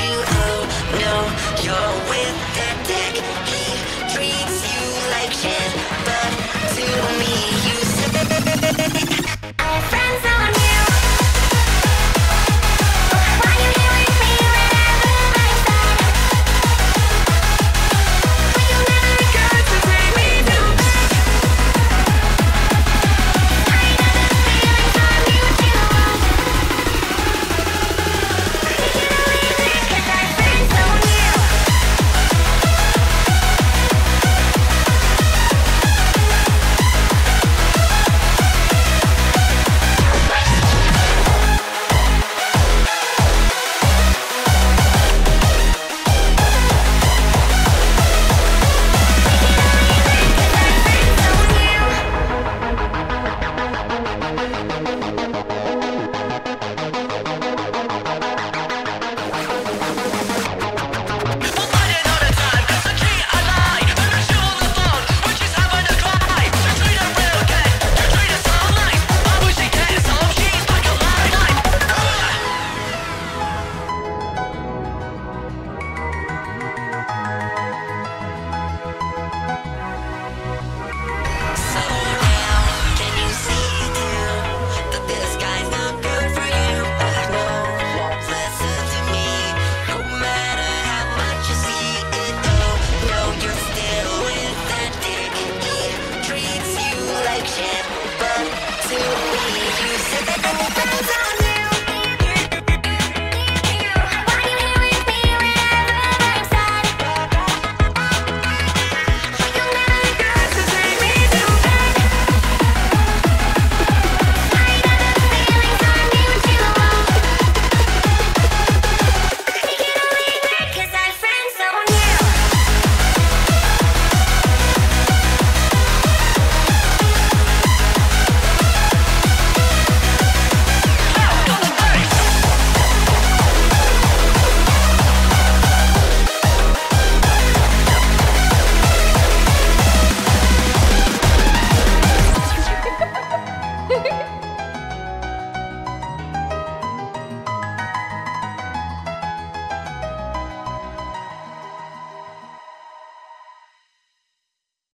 you. Oh no, you're with that dick. He treats you like shit, but to me you say I have friends on you. Why you here with me whenever I'm sad? But you never got to take me to bed. I know the feelings are mutual. You believe it 'cause I have friends on you.